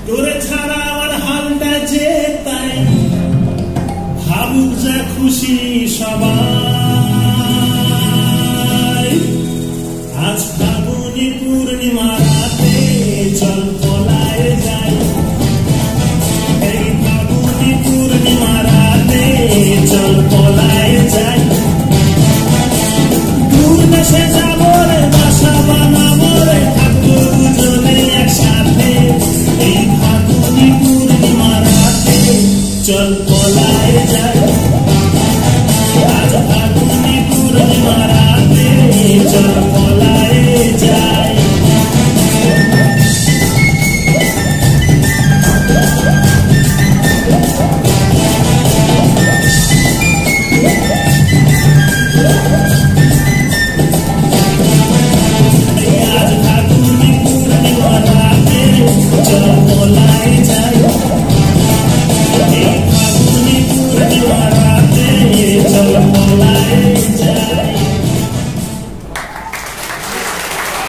তোরে ছাড়া আমার হালটা যে তাই ভাবুক যা খুশি সবাই আজ ফাগুনি পূর্ণিমা রাতে চল পলায়ে যাই এই ফাগুনি পূর্ণিমা রাতে চল পলায়ে যাই দূর দেশে যাবো রে বাসা বানাবো রে থাকবো দুজনে একসাথে এই ফাগুনি পূর্ণিমা রাতে চল পলায়ে যাই আজ ফাগুনি পূর্ণিমা রাতে চল পলায়ে যাই আজ ফাগুনি পূর্ণিমা রাতে চল পলায়ে যাই